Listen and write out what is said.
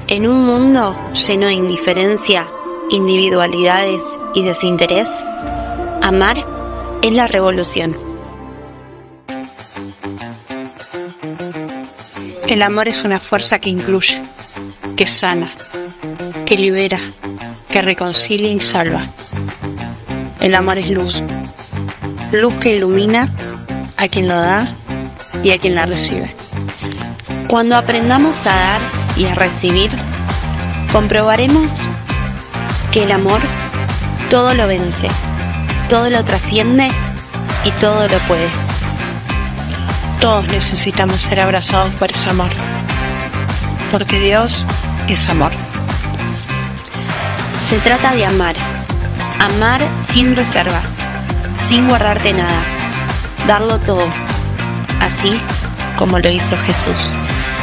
En un mundo lleno de indiferencia, individualidades y desinterés, amar es la revolución. El amor es una fuerza que incluye, que sana, que libera, que reconcilia y salva. El amor es luz, luz que ilumina a quien lo da y a quien la recibe. Cuando aprendamos a dar y a recibir, comprobaremos que el amor todo lo vence, todo lo trasciende y todo lo puede. Todos necesitamos ser abrazados por ese amor, porque Dios es amor. Se trata de amar, amar sin reservas, sin guardarte nada, darlo todo, así como lo hizo Jesús.